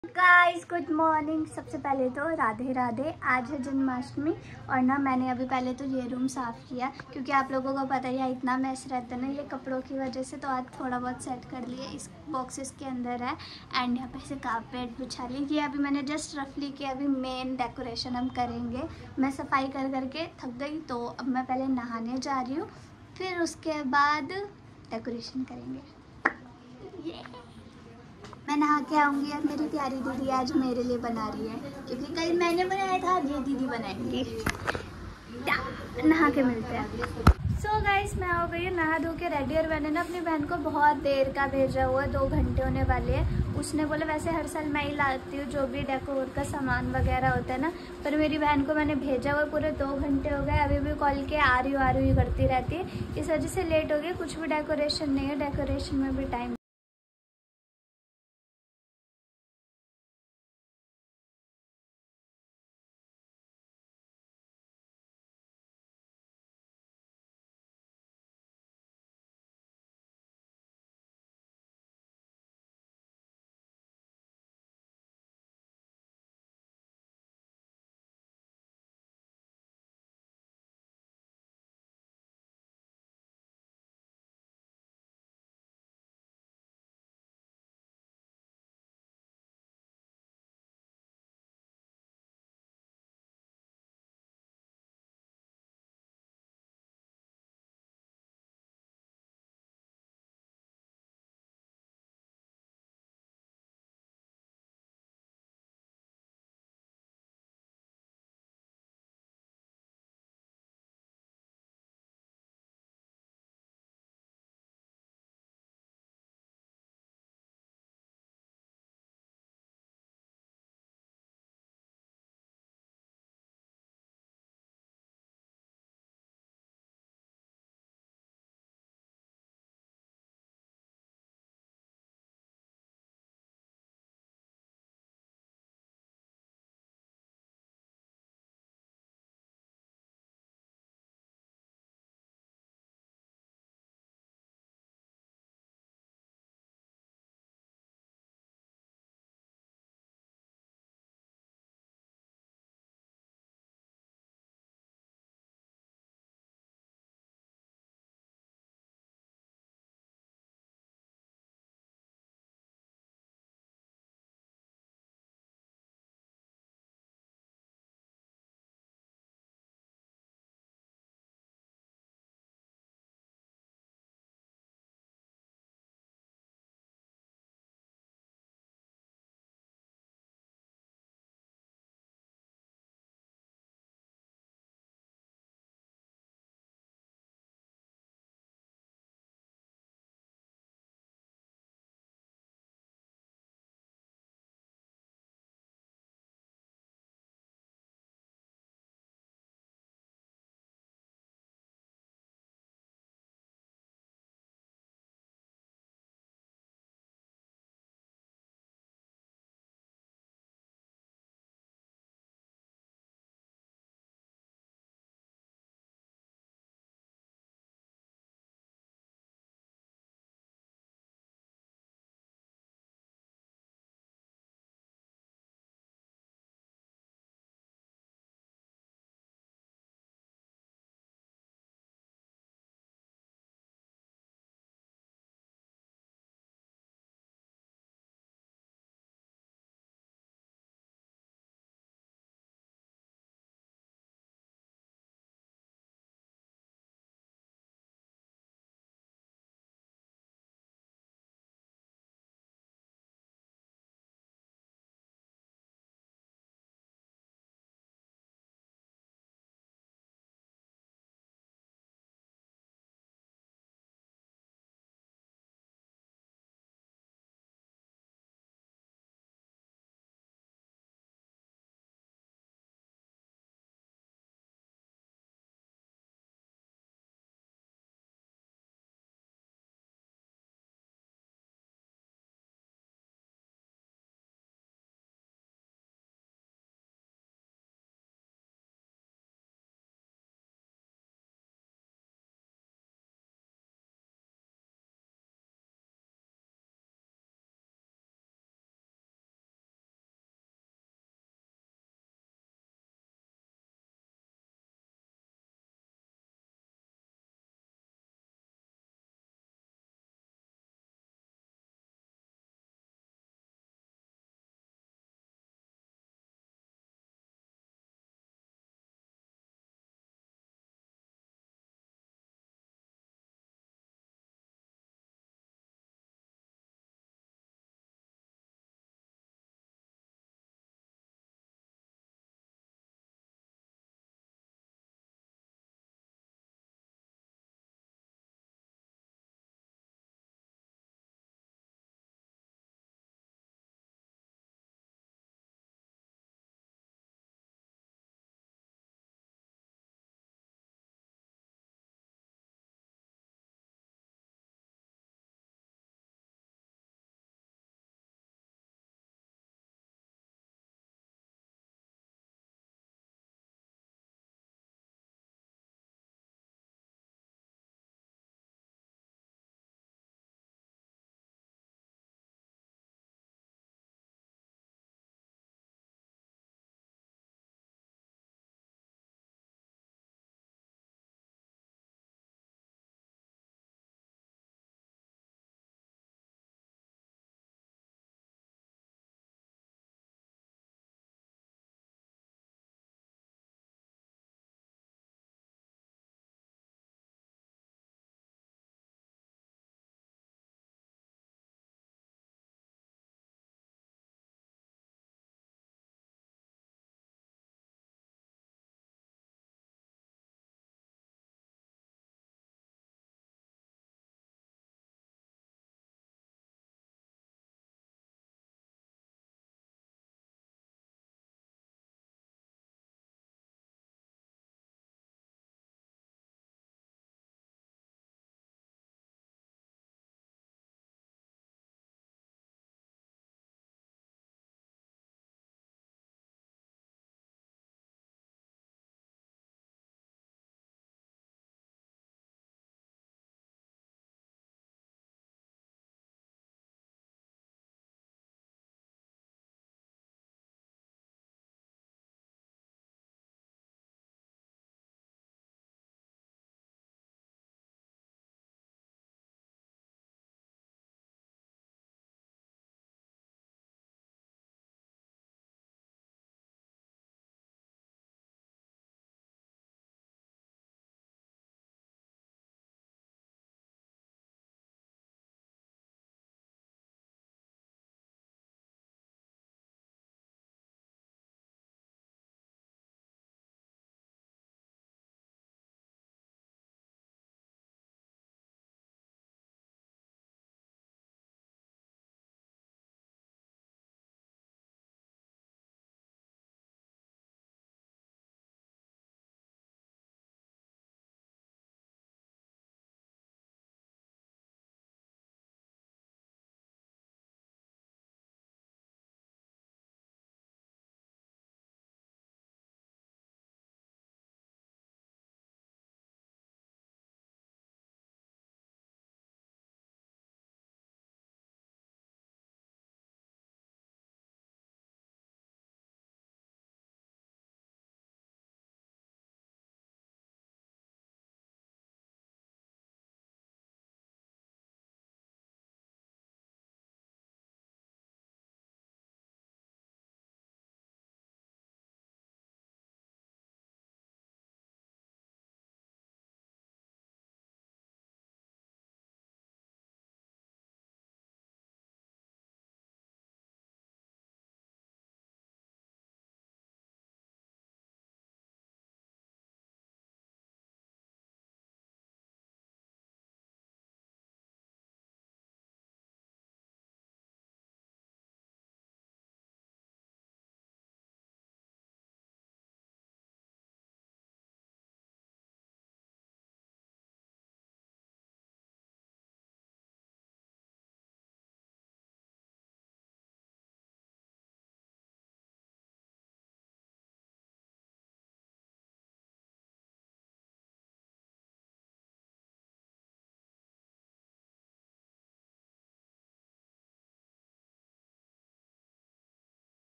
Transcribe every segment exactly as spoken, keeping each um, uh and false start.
Guys good morning. सबसे पहले तो राधे राधे। आज है जन्माष्टमी और ना मैंने अभी पहले तो ये रूम साफ़ किया क्योंकि आप लोगों को पता ही है इतना मैस रहता है ना ये कपड़ों की वजह से। तो आज थोड़ा बहुत सेट कर लिए, इस बॉक्सेस के अंदर है एंड यहाँ पे से कारपेट बिछा ली। ये अभी मैंने जस्ट रफली किया, अभी मेन डेकोरेशन हम करेंगे। मैं सफाई कर करके थक गई तो अब मैं पहले नहाने जा रही हूँ, फिर उसके बाद डेकोरेशन करेंगे। ये मैं नहा के आऊँगी और मेरी प्यारी दीदी आज मेरे लिए बना रही है क्योंकि कल मैंने बनाया था, ये दीदी बनाएंगी। नहा के मिलते हैं। सो so गाइस मैं हो गई नहा धो के रेडी और मैंने ना अपनी बहन को बहुत देर का भेजा हुआ है, दो घंटे होने वाले हैं। उसने बोला वैसे हर साल मैं ही लाती हूँ जो भी डेकोर का सामान वगैरह होता है ना, पर मेरी बहन को मैंने भेजा हुआ पूरे दो घंटे हो गए। अभी भी कॉल के आ रही हूँ आ रही हूँ करती रहती है, इस वजह से लेट हो गई। कुछ भी डेकोरेशन नहीं है, डेकोरेशन में भी time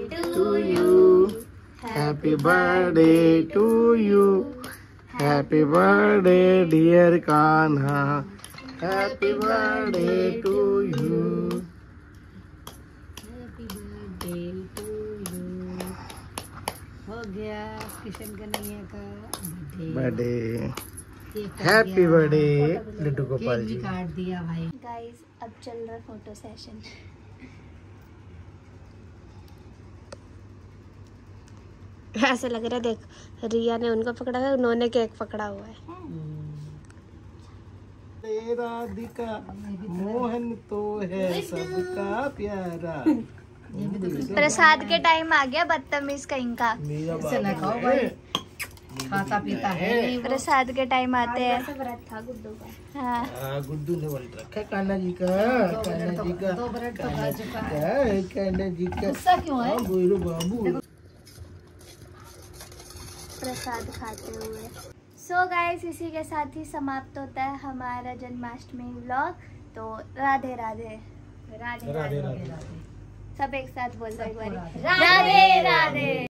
to you, happy birthday to you, happy birthday dear Kanha, happy birthday to you, happy birthday to you. हो गया किशन कन्हैया का birthday. Happy birthday Laddu Gopal ji. काट दिया भाई। गाइस अब चल रहा है फोटो सेशन। ऐसे लग रहा है, देख रिया ने उनको पकड़ा है, उन्होंने केक पकड़ा हुआ है। राधिका मोहन तो है सबका प्यारा। प्रसाद के टाइम आ गया, बदतमीज कहीं का। ना खाओ भाई, खाता पीता है नहीं। प्रसाद के टाइम आते हैं। व्रत था गुड्डू का। हाँ गुड्डू ने व्रत रखा कान्हा जी का, कान्हा जी का, दो ब्रेड तो खा चुका है। कान्हा जी का। गुस्सा क्यों है? गोइरो बाबू प्रसाद खाते हुए। सो so गाइस इसी के साथ ही समाप्त होता है हमारा जन्माष्टमी व्लॉग। तो राधे राधे राधे राधे, राधे, राधे। सब एक साथ बोल दो एक बार, राधे राधे।